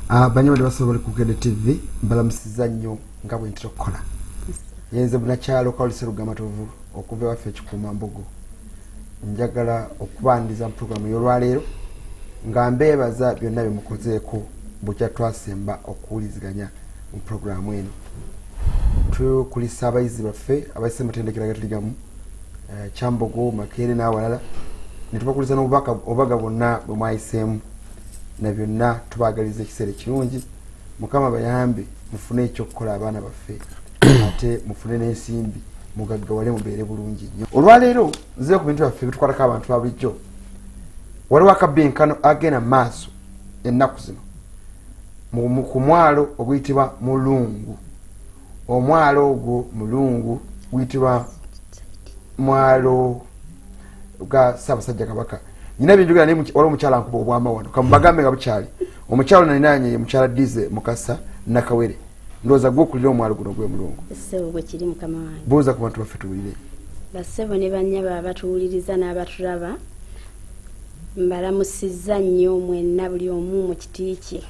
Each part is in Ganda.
Banyoli basobola kugenda TV balamusiza nnyo nga bwe ntiro kola. Yenze bunakyalo kwa Luserugama Matovu okuva waffe Kikuuma Mbogo. Njagala okubandiza program y'olwaleero nga mbeebaza byonna bye mukozeeko bukya twasemba okuwuliziganya mu program eno. Tukulisa abayizi baffe abayise matendekera gataligamu Kyambogo Makerere n'awalala ne tubakuliza n'obubaga bwonna bwe mwayiseemu na byonna tubagaliza ekiseera kirungi. Mukama bayambe mufune ekyokukola abaana baffe ate mufune n'ensimbi mugaggawale mubeere bulungi nnyo. Olwaleero nze ku bintu byaffe bitukwatako abantu ba bulijjo waliwo akabenkano agenda maaso ennaku zino ku mwalo oguyitibwa Mulungu. Omwalo ogwo Mulungu guyitibwa mwalo ga Ssaabasajja Kabaka. Nina binjugala ne waliwo omukyala nkuba obwama wano kamubagambe nga bukyali omukyalo nalinanye ye mukyala Dize Mukasa Nakawere ndowooza gwokulira omwalo guno gwe Mulungu. Ssebo bwe kiri mukama wange. Buuza ku bantu baffe tuwulire. Bassebo ne bannyaba abatuwuliriza n'abatulaba mbalamusizza nnyo mwenna buli omu mu kiti kye.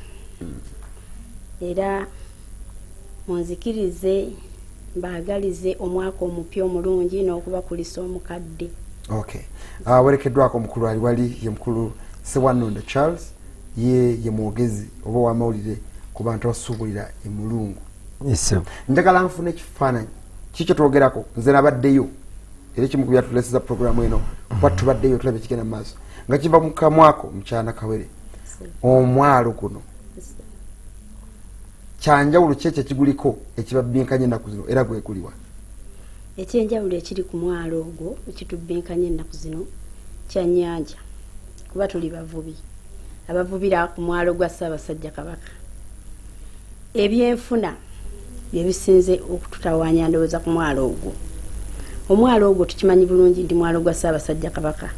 Era munzikirize mbaagalize omwaka omupya omulungi n'okubakulisa omukadde. Okay. Werekeddwako omukulu ali wali ye mukulu Ssewanonda Charles ye mwogezi oba wamawulire ku bantu abasuubulira Mulungu. Yes. Njagala nfune ekifaananyi kikyo twogerako nze nabaddeyo era ekimu ku byatuleseza programu eno kuba tubaddeyo tulabe kigenda mu maaso nga kiva mu kamwako mukyana Kawere omwalo guno kyanjawulo kyekyo ekiguliko ekibabbinkanye ennaku zino era gweguliwa. Ekyenjawulo ekiri ku mwalo ogwo ekitubbinkanye ennaku zino kya nnyanja kuba tuli bavubi abavubira ku mwalo gwa Ssaabasajja Kabaka. Ebyenfuna bye bisinze okututawaanya ndowooza ku mwalo ogwo. Omwalo ogwo tukimanyi bulungi ndi mwalo gwa Ssaabasajja Kabaka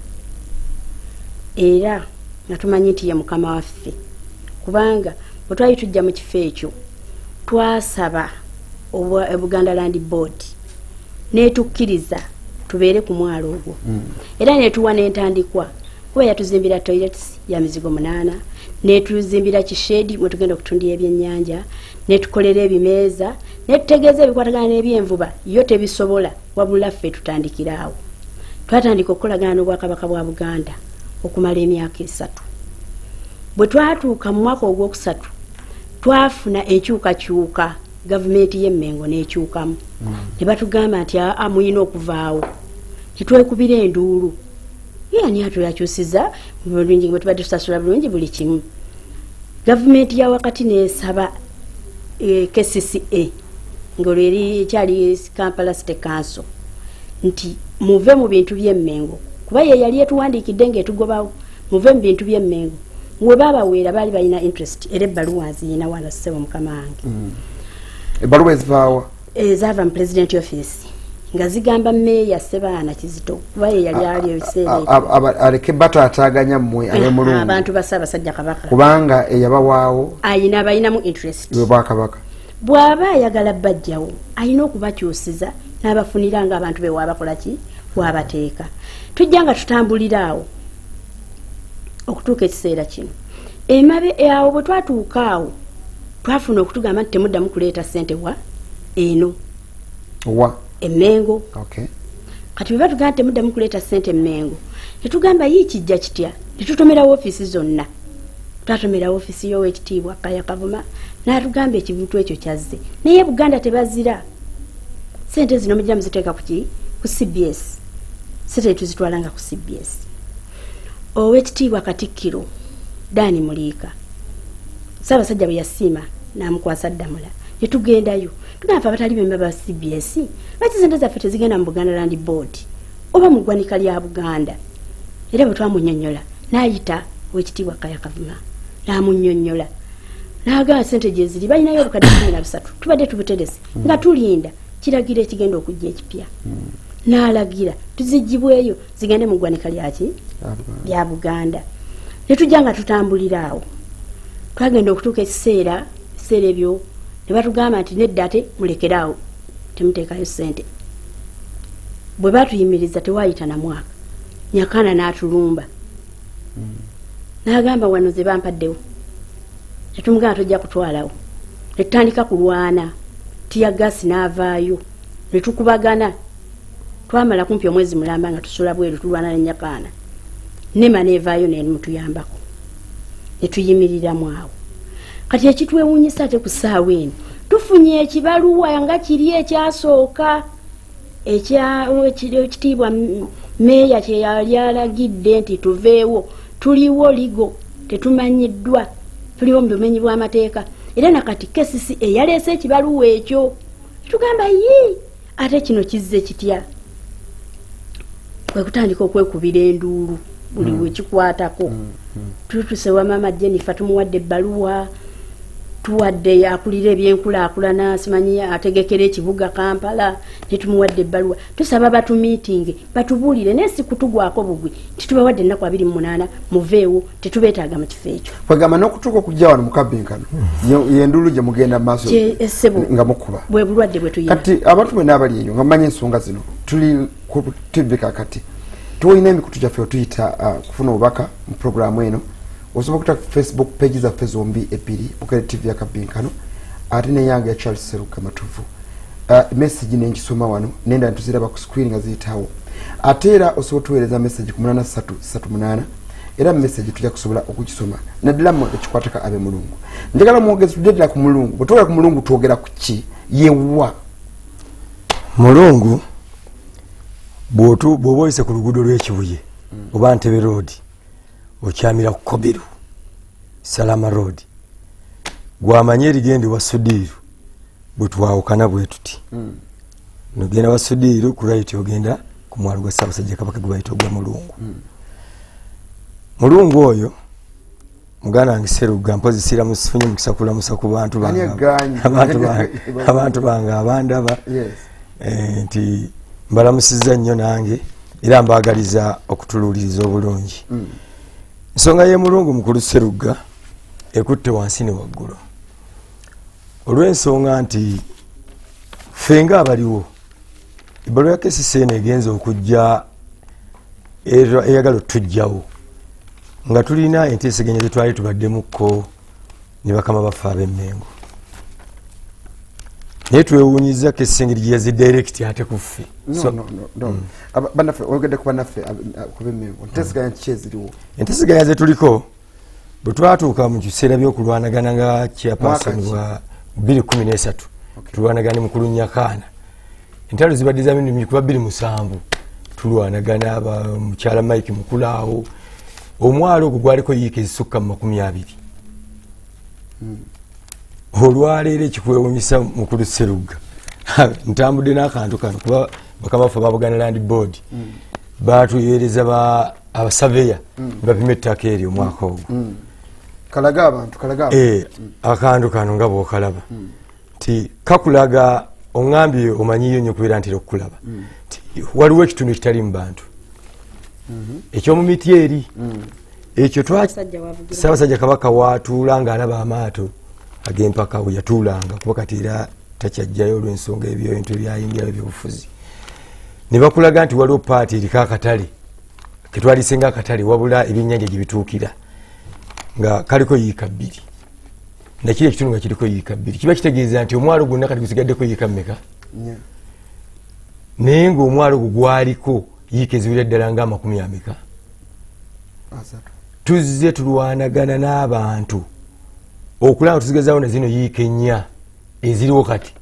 era nga tumanyi nti ye mukama waffe kubanga bwe twali tujja mu kifo ekyo twasaba Buganda Land Board netukkiriza tubeere ku mwalo ogwo era netuwa n'entandikwa kuba yatuzimbira toilets ya mizigo 8 netuzimbira kishedi mwe tugenda okutundira ebyennyanja netukolera ebimeeza netutegeeza ebikwatagana n'ebyenvuba yo tebisobola wabula ffe tutandikiraawo. Twatandika okukolagana n'Obwakabaka bwa Buganda okumala emyaka 3. Bwe twatuuka mu mwaka ogwokusatu twafuna enkyukakyuka gavumenti y'Emmengo n'ekyukamu ne batugamba nti muyina okuvaawo kitwekubira enduulu. Yani yakyusiza bulungi bwe tubadde tusasula bulungi buli kimu. Gavumenti ya wakati n'esaba KCCA ng'olwo eri ekyali Kampala City Council nti muve mu bintu by'Emmengo kuba ye yali etuwandiikidde ng'etugobawo muve mu bintu by'Emmengo. Mwe babaweera baali balina interest era ebbaluwa nziyina wano Ssebo mukama wange. Ebbaluwa ezivaawa? Ezaava mu President Office nga zigamba Meeya Ssebaana Kizito kuba ye yali ali ebiseera aleke bataataaganya mmwe ab'Emulungu abantu ba Ssaabasajja Kabaka kubanga eyabawaawo balinamu interest Bwakabaka. Bw'aba ayagala bajjawo alina okubakyusiza n'abafunira nga abantu be waabakola ki waabateeka. Tujja nga tutambuliraawo okutuuka ekiseera kino emabe awo bwe twatuukaawo twafuna okutugamba nti temuddamu kuleeta ssente wa eno wa Emmengo. Okay. Kati bwe batugamba temuddamu kuleeta ssente Emmengo netugamba kijja kitya netutomera woofiisi zonna. Twatomera woofiisi y'Oweekitiibwa Kaya Kavuma n'atugamba ekibuutu ekyo kyazze naye Buganda tebazira ssente zino mujja muziteeka ku CBS. Ssente tuzitwalanga ku CBS. Oweekitiibwa Katikkiro Dani Muliika Ssaabasajja bwe yasiima n'amukwasa Ddamula ne tugendayo tugamba abatali bemba ba CBS lwaki ssente zaffe tezigenda mu Buganda Land Board oba mu ggwanika lya Buganda. Era bwe twamunnyonnyola n'ayita Oweekitiibwa Kaya Kavuma n'amunnyonnyola n'agamba ssente gye ziri balinayo obukadde 13 tubadde tubuterese nga tulinda kiragiro ekigenda okujja ekipya. N'alagira tuzigibweyo zigende mu ggwanika lyaki lya Buganda. Ne tujja nga tutambuliraawo twagenda okutuuka ekiseera ebyo ne batugamba nti nedda ate mulekeraawo temuteekayo ssente. Bwe batuyimiriza tewaayita na mwaka Nyakana n'atulumba n'agamba wano ze bampaddewo tetumugamba tojja kutwalawo ne tutandika kulwana tiyagasi n'avaayo ne tukubagana twamala kumpi omwezi mulamba nga tusula bweru tulwana nenyakaana nema neevaayo nemutuyambako ne tuyimiriramu awo kati ekitwewuunyisa ate ku ssaawa eno tufunye ekibaluwa nga kiri ekyasooka ekitiibwa meeya kyeyali alagidde nti tuveewo tuliwo ligo tetumanyiddwa tuliwo mu bumenyi bw'amateeka era nakati kesisi eyaleese ekibaluwa ekyo tugamba yi ate kino kizze kitya kwekutandika okwekubira enduulu buli wekikwatako tutusewa mama Jennifer tumuwadde ebbaluwa tuwadde akulira ebyenkulaakulana simanyi ategekera ekibuga Kampala netumuwadde ebbaluwa tusaba batumiitinge batubuulire nesi kutugwako bugwi titubawadde ennaku 28 muveewo tetubeetaaga mu kifo ekyo kwegamba n'okutuuka okujja wano mu kabinkano yenduulu gye mugenda mu maaso nga mukuba bwe bulwadde bwe tuyina kati abantu bwe n'abali eyo nga mmanyi ensonga zino tuli ku TV kakati tuwulina emikutu gyaffe otuyita kufuna obubaka mu puroguramu eno osobola okuta Facebook page zaffe zombi ebiri Bukedde TV ya kabinkano ate neyange ya Charles Seruka Matuvu message nengisoma wano nenda ntuziraba ku screen nga ziyitawo ate era osobola tuweereza message ku 8338 era message tujja kusobola okugisoma naddala mu ekikwataka abe mulungu njagala mwogezi tuddira ku mulungu bwe twogera ku mulungu twogera ku ki yewa mulungu bw'oba oyise ku luguudo lw'ekibuye oba Ntebe road okyamira ku Koberu Salama road gwamanye erigende wa Sudiru bwe twawukana bwe tuti nogenda wa Sudiru ku right ogenda ku mwalo gwa Ssaabasajja Kabaka gwe bayita ogwa mulungu mulungu oyo muganda wange Seruga mpozi sira musifunye mukisa kulamusa ku bantu bange abandaba nti mbalamusizza nnyo nange era mbaagaliza okutuluuliriza obulungi ensonga ye mulungu mukulu Seruga ekutte wansi ne waggulu olw'ensonga nti fenga abaliwo ebbaluwa ya KCCA egenza okujja eyagala otujjawo nga tulina enteeseganya zetwali tubaddemukko ne bakama baffe ab'Emmengo naye twewuunyiza kesengeri gye yazidirect ate kuffe bannaffe oyogedde ku bannaffe ku b'Emmengo enteeseganya ki eziriwo enteeseganya ze tuliko bwe twatuuka mu kiseera by'okulwanagana nga chairperson wa 2013 tulwanagana mukulu Nyakaana entalo zibadde za minu kuba 27 tulwanagana mukyala Mike Mukulaawo omwalo ogwo gwaliko yiika ezisukka mu 20 olwaleero ekikwewuunyisa mukulu Seruga ntambudde n'akantu kano kuba bakama baffe ba Buganda Land Board batuweereza abasaveya bapima ettaka eryo omwaka ogwo kalaga abantu akantu kano nga bw'okalaba nti kakulaga oŋŋambye omanyiyo nnyo kubeera ntera okukulaba nti waliwo ekitundu ekitali mu bantu ekyomu miti eri ekyo Ssaabasajja Kabaka waatuula ng'alaba amaato ag'empaka we yatuulanga kuba kati era takyajjayo olw'ensonga ebintu ebyayimbyayo ebyobufuzi ne bakulaga nti waliwo paati eriko akatale ketwalise nga akatale wabula ebyennyanja gye bituukira nga kaliko yiika 2 nakiri ekitundu nga kiriko yiika 2 kiba kitegeeza nti omwalo gwonna kati gusigaddeko yiika mmeka naye ng'omwalo gwo gwaliko yiika eziwera ddala nga 40 ameka tuzze tulwanagana n'abantu okulanga tusigazaawo na zino yiika 4 eziriwo kati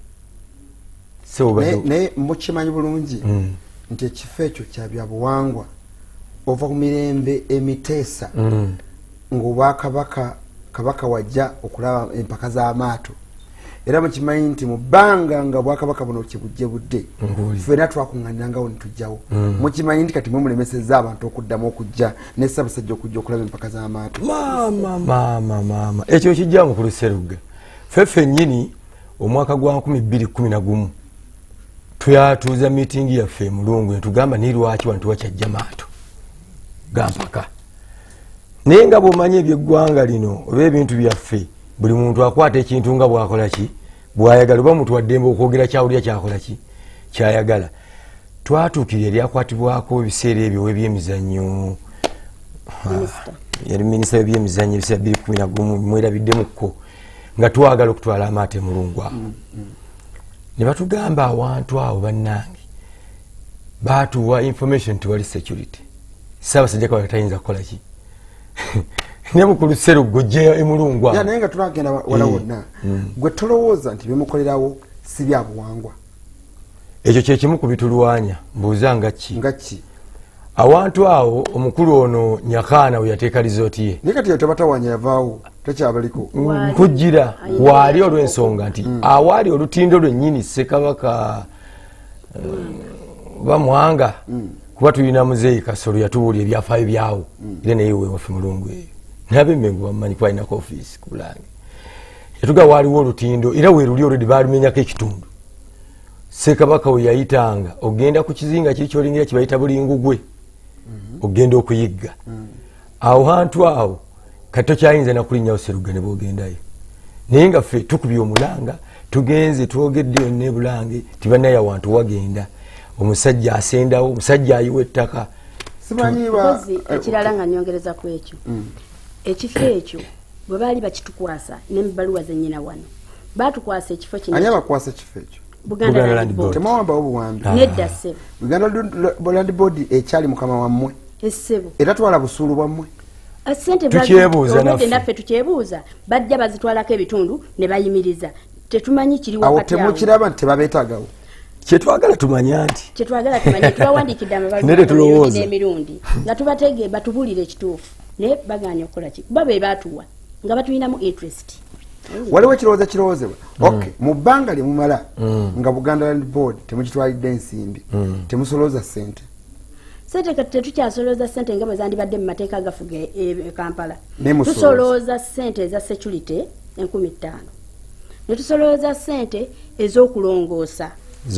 naye mukimanyi bulungi nti ekifo ekyo kya byabuwangwa ova ku mirembe emiteesa ng'obwakabaka kabaka wajja okulaba empaka z'amaato era mukimanyi nti mu bbanga nga bwakabaka buno kibujje budde ffena twakuŋŋanyirangawo ne tujjawo mukimanyi nti kati mwe mulemesezza abantu okuddamu okujja ne Ssaabasajja okujja okulaba empaka z'amaato maama ekyo kijja mukulu Seruga ffeffe nnyini omwaka gwa 2011 tuyatuuza miitingi yaffe mulungu netugamba naye lwaki wano tewakyajja maato gampaka naye nga bw'omanyi ebyeggwanga lino oba ebintu byaffe buli muntu akwata ekintu nga bwakola ki bwayagala oba muntu waddembe okwogera kyawulira kyakola ki kyayagala twatuukirira eryakwatibwako ebiseera ebyo ebyemizannyo yali minisita w'ebyemizannyo ebiseera 2011 mwerabiddemukko nga twagala okutwala amaate mulungu awo ne batugamba awantu awo bannange baatuwa information tewali security Ssaabasajja Kabaka tayinza kukola ki ne mukulu Sseruggo gye emulungu awo naye nga tulagenda wala wonna gwe tolowooza nti bemukolerawo si bya buwangwa ekyo kye kimu ku bitulwanya mbuuza nga ki awantu awo omukulu ono Nyakaana we yateeka rizooti ye naye kati yatabatawaanya yavaawo takyabaliko nkujjira waali olw'ensonga nti awaali olutindo lwennyini Ssekabaka bamwanga kuba tulina muzeeyi Kasolo yatubuulira ebyafaayo byawo era naye wewaffe mulungu eyo nabemmengo bamumanyi kuba alinako ofiisi ku Bulange yatuga waaliwo olutindo era weeruli olwedi baalumenyako ekitundu Ssekabaka we yayitanga ogenda ku kizinga kiri kyolingira kibayita Bulingugwe ogenda okuyigga awo hantu awo kati tokyayinza nakulinnyawo Sserugga ne boogendayo naye nga ffe tukubye omulanga tugenze twogedde yonna e Bulange tibannaye awantu wagenda omusajja asendawo omusajja ayiwa ettaka ekirala nga nyongereza ku ekyo ekifo ekyo bwe baali bakitukwasa n'ebbaluwa zennyina wano baatukwasa ekifo kino ani abakwasa ekifo ekyo Buganda Land Board temwawambawo buwambi nedda ssebo Buganda Land Board ekyali mukama wammwe essebo eratwala busuulu bwammwe tukyebuuza naffe tukyebuuza bajja bazitwalako ebitundu ne bayimiriza tetumanyi kiri awo wakati temukiraba nti tebabeetagawo kyetwagala tumanya nti tubawandiikidde amabaluwa n'emirundi nga tubatege batubuulire ekituufu naye bagaanye okukola ki kuba be baatuwa nga batulinamu interest waliwo ekirowoozebwa mu bbanga lye mumala nga Buganda Land Board temukitwalidde ensimbi temusolooza ssente sente kati tetukyasolooza ssente nga bwe zandibadde mu mateeka agafuga Kampala tusolooza ssente eza security 15,000 ne tusolooza ssente ez'okulongoosa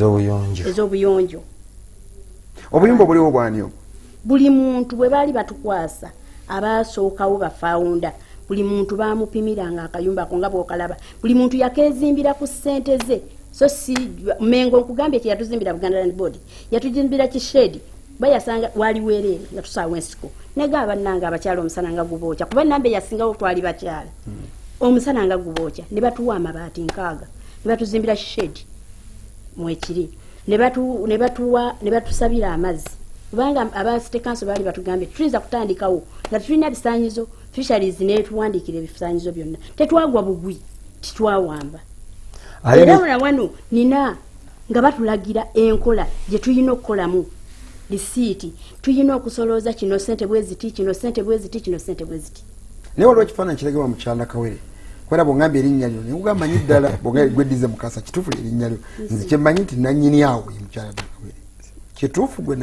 ez'obuyonjo obuyumba buliwo bwani obwo buli muntu bwe baali batukwasa abaasookawo bafawunda buli muntu baamupimiranga akayumba ako nga bw'okalaba buli muntu yakeezimbira ku ssente ze so si Mengo nkugambye kye yatuzimbira Buganda Land Board yatuzimbira kishedi bayasanga waliwo ereere nga tusaawa ensiko nega bannanga abakyala omusana nga gubookya kuba nambe yasingawo twali bakyala omusana nga gubookya ne batuwa amabaati nkaaga ne batuzimbira kishedi mwekiri ne batusabira amazzi kubanga aba City Council baali batugambye tuyinza kutandikawo nga tulina bisaanyizo fisheries netuwandiikira ebisaanyizo byonna tetwagwa bugwi titwawamba era wano nina nga batulagira enkola gye tulina okukolamu lisiiti tulina okusolooza kino ssente bweziti kino ssente bweziti kino ssente bweziti naye waliwo ekifaananyi kiregebwa mu kyanda Kawere kubera bwongambye erinnya lyo naye ugamanyi ddala gweddize Mukasa kituufu erinnya lyo nze kyemmanyi nti nannyini awo ye mukyala Kawere kituufu gwe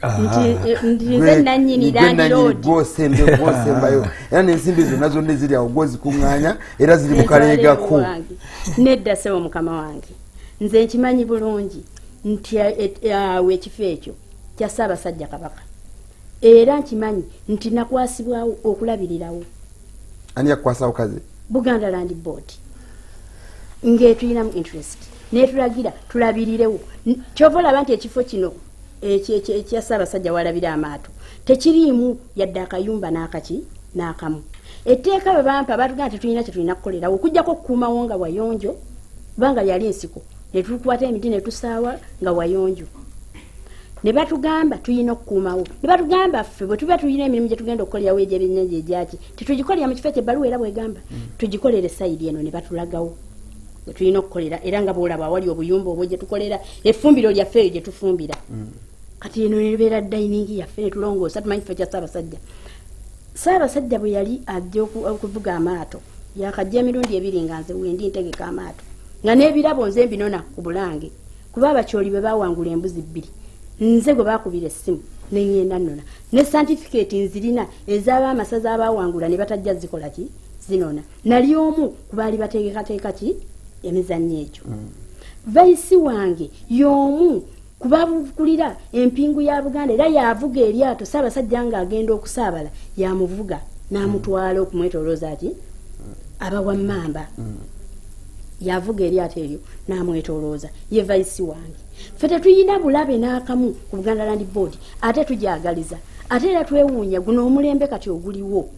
nanyinigwosembayo era n'ensimbi zonna zonna eziri awo gwozikuŋŋaanya era ziri mukaleegako nedda sewo mukama wange nze nkimanyi bulungi nti awo ekifo ekyo kya Ssaabasajja Kabaka era nkimanyi nti nakwasibwawo okulabirirawo ani yakwasawo kaze Buganda Land Board ng'etulinamu interest netulagira tulabirirewo kyova olaba nti ekifo kino ekya Ssaabasajja walabira amaato tekiriimu yadde akayumba n'akamu etteeka bwe bampa batugamba tetulina kyetulina kukolerawo okujjako okukuumawo nga wayonjo kubanga yali ensiko ne tukwata emiti ne tusaawa nga wayonjo ne batugamba tulina okukuumawo ne batugamba ffe bwe tuba tulina emirimu gye tugenda okukolerawo egy'ebyennyanja egyaki tetugikolera mu kifo ekyebaluwa era bwegamba tugikolere sayidi eno ne batulagawo tulina okukolera era nga bwolaba awali obuyumba obwo gye tukolera effumbiro lyaffe eyo gye tufumbira kati eno nebeera dayiningi yaffe ne tulongoosa tumanyi kifo kya Ssaabasajja bwe yali ajja okuvuga amaato yakajja emirundi 2 nga nze wendi ntegeka amaato nga n'ebirabo nze mbinona ku Bulange kuba abakyoli bwe bawangula embuzi 2 nze gwe bakubira essimu neŋŋenda nnona ne certificate nzirina ez'aba amasaza abawangula ne batajja zikola ki zinona nali omu kubaali bateekateeka ki emizannyo ekyo vaisi wange y'omu kubabukulira empingu ya Buganda era yavuga eryato Ssaabasajja ng'agenda okusaabala yamuvuga n'amutwala okumwetolooza ati abawammamba yavuga eryato eryo n'amwetolooza ye vaisi wange ffe tetuyina bulabe n'akamu ku Buganda Land Board ate tujagaliza ate era twewuunya guno omulembe kati oguliwo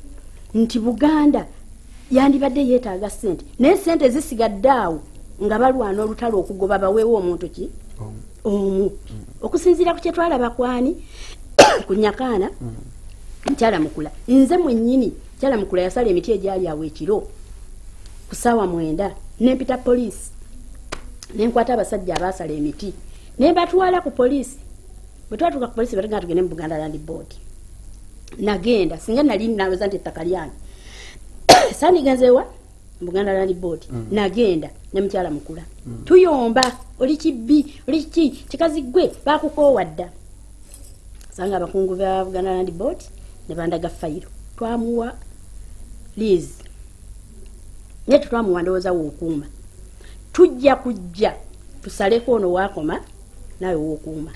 nti Buganda yandibadde yeetaaga ssente naye ssente zisigadde awo nga balwana olutalo okugoba baweewo omuntu ki omu okusinziira ku kyetwalaba kwani ku Nyakaana Nkyala Mukula nze mwennyini Nkyala Mukula yasala emiti egyali awo ekiro ku ssaawa 9 nempita poliisi nenkwata abasajja abaasala emiti ne batwala ku poliisi bwe twatuuka ku poliisi batugamba tugende mu Buganda Land Board nagenda singa nali naweza nti ettaka lyange sandigenzeewa Buganda Land Board nagenda ne Mukyala Mukula tuyomba oli kibbi oli ki kikazi gwe bakukoowa dda sanga abakungu ba Buganda Land Board ne bandaga fayiro twamuwa Liz ne twamuwa ndowooza w'okuuma tujja kujja tusaleko ono wakoma nawe w'okuuma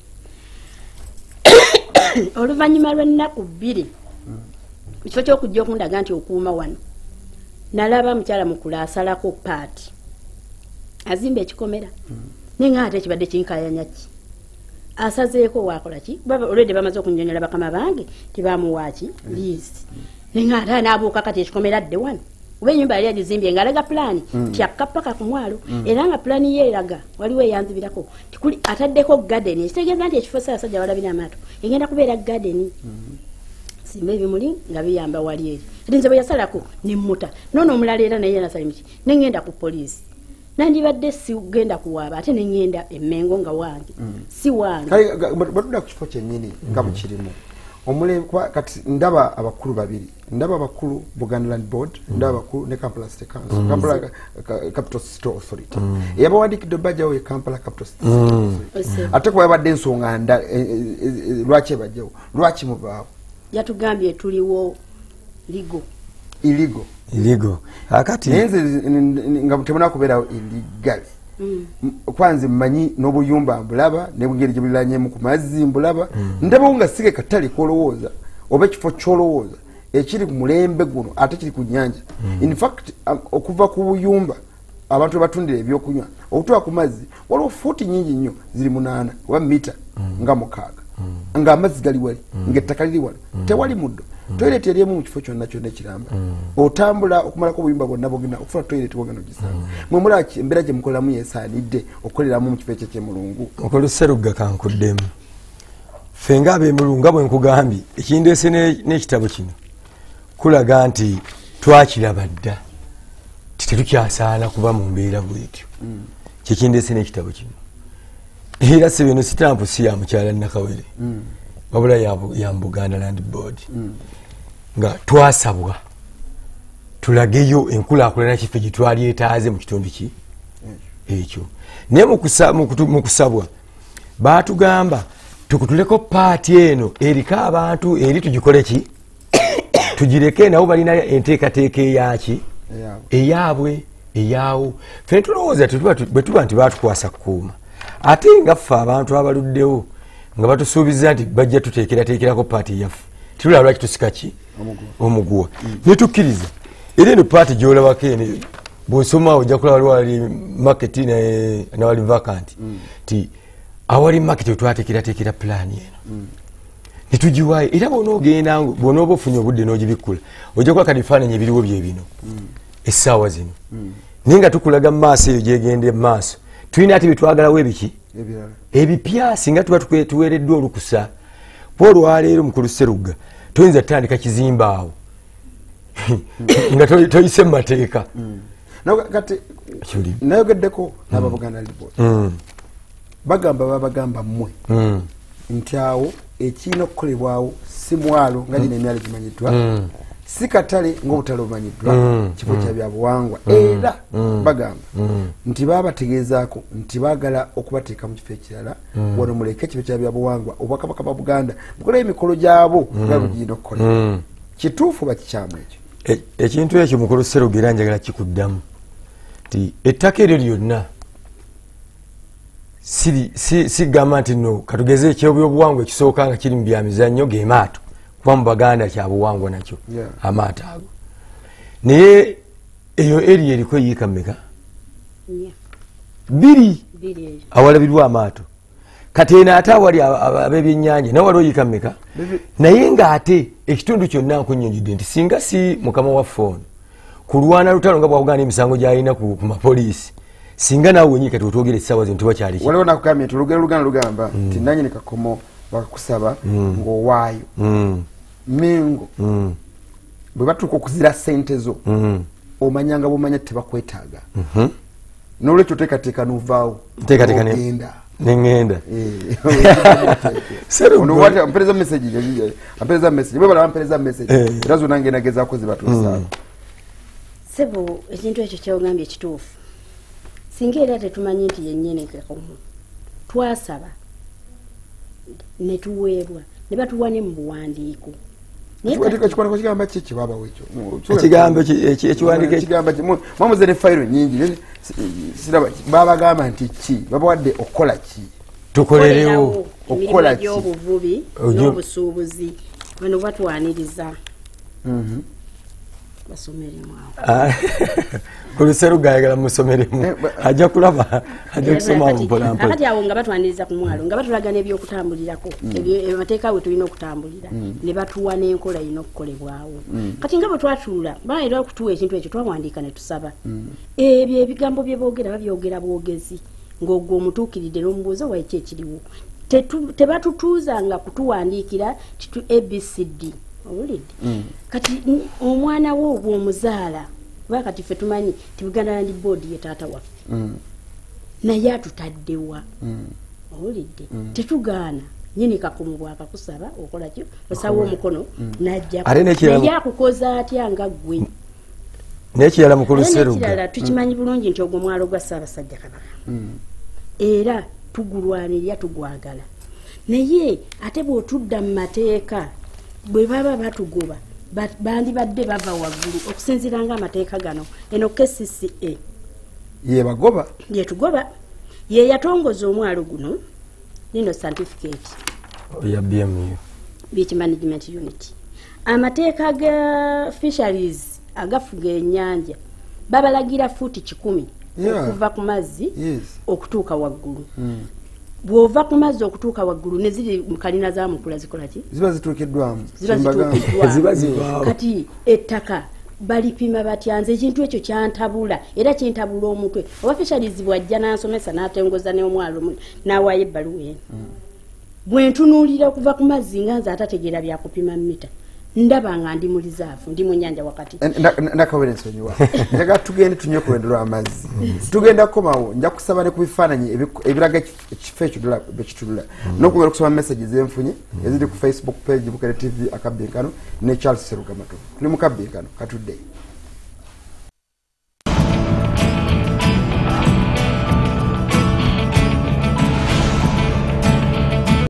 oluvannyuma lw'ennaku 2 ekifo ky'okujja okundaga nti okuuma wano nalaba Mukyala Mukula asalako paati azimba ekikomera nenga ate ekibadde kinkayanya ki asazeeko wakola ki olwedde bamaze okunyonyola bakama bange tibamuwaaki liisi nenga ate anaabuuka kati ekikomera dde wano oba ennyumba yali agizimbye ng'alaga pulaani tyakka paka ku mwalo era nga pulaani ye eraga waliwo eyanzibirako tikuli ataddeko gadeni ekitegeeza nti ekifo Ssaabasajja Balabira amaato egenda kubeera gadeni simba ebimuli nga biyamba wali eri ati nze bwe yasalako nemmuta noono omulala era naye yanasala emiti nengenda ku poliisi nandibadde sigenda kuwaaba ate nengenda Emmengo nga wange si wange batudda ku kifo kyennyini nga bukirimu kati ndaba abakulu babiri ndaba abakulu Buganda Land Board ndaba abakulu ne Kampala State Council Kampala Capital City Authority yabawandiikidde bajjawo ye Kampala Capital City Authority ate kuba yabadde ensonga lwaki ebajjawo lwaki muvaawo yatugambye tuliwo iligo akati nenze nga temuna kubeerawo illegal kwanze mmanyi n'obuyumba mbulaba nebugeri gyebuliranyemu ku mazzi mbulaba ndabawo nga sige katale kolowooza oba ekifo kyolowooza ekiri ku mulembe guno ate kiri ku nnyanja in fact okuva ku buyumba abantu batundira ebyokunywa okutuuka ku mazzi waliwo fuuti nyingi nnyo ziri 8 oba mita nga 6 nga amazzi gali wali ng'ettaka liri wano tewali muddo toilet eriemu mu kifo kyonna kyonna ekiramba otambula okumalako obuyumba bwonna bwogenda okufuna toilet bwogenda ogisanga mwe mula embeera gye mukoleramu yeesaanidde okukoleramu mu kifo ekyo ky'emulungu okoluserugga kankuddemu ffe ng'ab'emulungu nga bwe nkugambye ekindeese n'ekitabo kino kulaga nti twakiraba dda tetukyasaana kuba mu mbeera bwetyo kyekindeese n'ekitabo kino era si bino sitampu si ya Mukyala Nakawere wabula ya Buganda Land Board nga twasabwa tulageyo enkulaakulana kifo gye twali etaaze mu kitundu ki ekyo naye mu kusabwa baatugamba tukutuleko paati eno eriko abantu eri tugikole ki tugireke nabo balina enteekateeka eyaki eyaabwe eyaawo ffe tulowooza bwe tuba nti baatukwasa kukuuma ate nga ffe abantu abaluddewo nga batusuubiza nti bajja tuteekerateekerako paati yaffe tulaba lwaki tusika ki omuguwa netukkiriza era eno paati gyolabako eno bw'osomawo ojja kulaba wali maketi nawali vakanti ti awali maketi wetwateekerateekera pulaani eno netugiwaayo era bw'onooba ofunye obudde n'ogibikkula ojja kuba kadifaananyi ebiriwo bye bino essaawa zino naye nga tukulaga mu maaso eyo gyegende mu maaso tulina ati byetwagalawo ebiki ebipya singa tuba tuweereddwa olukusa kuba olwaleero mukulu Sserugga toyinza tutandika kizimba awo nga toyise mu mateeka kati nayogeddeko n'aba Buganda Land Board babagamba mmwe nti awo ekirina okukolebwawo si mwalo nga gino emyalo gimanyiddwa si katale ng'obutale bumanyiddwa kifo kya byabuwangwa era bagamba nti babategeezaako nti baagala okubateeka mu kifo ekirala wano muleke ekifo kya byabuwangwa obwakabaka ba Buganda bukola emikolo gyabo nga bugirina okukola kituufu bakikyamu ekyo ekintu ekyo mukulu Sserugga era njagala kikuddamu nti ettaka eryo lyonna sigamba nti no katugeze ekyobyobuwangwa ekisooka nga kiri mu byamizannyo gemaato kuba mu Baganda kyabuwangwa nakyo amaato ago naye eyo eri eriko eyiika mmeka 2 awalabirwa amaato kati eno ate awali ab'ebyennyanja nawe wali oyiika mmeka naye ng'ate ekitundu kyonna nkunyonjodde nti singa si mukama waffe ono kulwana lutalo nga bwakugana emisango gyalina ku mapoliisi singa naawe wenyini kati wetwogera essaawa zino tebakyali waliwo nakugambye nti olugero luganda lugamba nti nanyini kakomo bakakusaba ng'owaayo mengo bwe batuuka okuzira ssente zo omanyanga bwomanya tebakwetaaga n'olwekyo teekateeka n'ovaawo ogenda nengenda mpereza message bwe balaba mpereza message era zonna ngenda gezaako zibatuusaawo sebo ekintu ekyo kyogambye kituufu singa era tetumanyi nti yennyini kakomo twasaba ne tuweebwa ne batuwa ne mu buwandiiko ekikwandiko kigamba ki kibabawo ekigambo ekiwandiiko mwamuze ne fayiro nyingi babagamba nti ki babawadde okukola ki tukolerewo okukola gy'obuvubi n'obusuubuzi bano batwaniriza basomeremu awo ku luseru gayagala musomeremu ajja kulaba ajja kusoma mpolampola akati awo nga batwaniriza ku mwalo nga batulaga n'ebyokutambulirako amateeka we tulina okutambulira ne batuwa n'enkola erina okukolebwawo kati nga bwe twatuula baera okutuwa ekintu ekyo twawandiika ne tusaba ebyo ebigambo bye boogera babyogera bwogezi ng'ogwo omutuukiridde n'omubuuza waiki ekiriwo tebatutuuzanga kutuwandiikira titu abcd owulidde kati omwana wo bw'omuzaala kuba kati ffe tumanyi ti Buganda Land Board ye taata waffe naye atutaddewa owulidde tetugaana nyini kakomo bwakakusaba okola kyo osawa omukono najjanaye akukoza atya nga ggwe nekirala mukulu Seruga nekirala tukimanyi bulungi nti ogwo mwalo gwa Ssaabasajja Kabaka era tugulwanirya tugwagala naye ate bw'otudda mu mateeka bwe baba batugoba bandibadde bava waggulu okusinziira nga amateeka gano eno KCCA yebagoba yetugoba ye yatongoza omwalo guno nino certificate ya BMU Beach Management Unit amateeka ga fisheries agafuga ennyanja babalagira futi 10 okuva ku mazzi okutuuka waggulu bw'ova ku mazzi okutuuka waggulu ne ziri mu kalina za mukula zikola ki ziba zituukiddwamu kati ettaka balipima batyanze ekintu ekyo kyantabula era kintabula omutwe oba fisheries bwajja n'ansomesa n'atengoza n'omwalo n'awaayo ebbaluwa eno bwe ntunuulira okuva ku mazzi nga nze atategeera byakupima mita ndaba nga ndi mu reserve ndi mu nnyanja wakati nakawere nsonyiwa njaga tugende tunywe ku lwendo lw'amazzi tugenda kukomawo nja kusaba ne ku bifaananyi ebiraga ekifo ekyo bekitulula n'okwongera okusoma message zenfunye eziri ku Facebook page Bukedde TV akabbinkano ne Charles Seruga Matovu tuli mu kabbinkano katudde